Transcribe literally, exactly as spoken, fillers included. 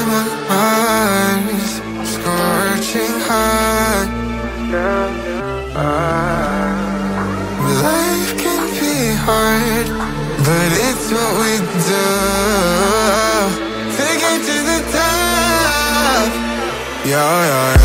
I'm on Mars, scorching hot. Life can be hard, but it's what we do to get to the top. Yeah, yeah, yeah.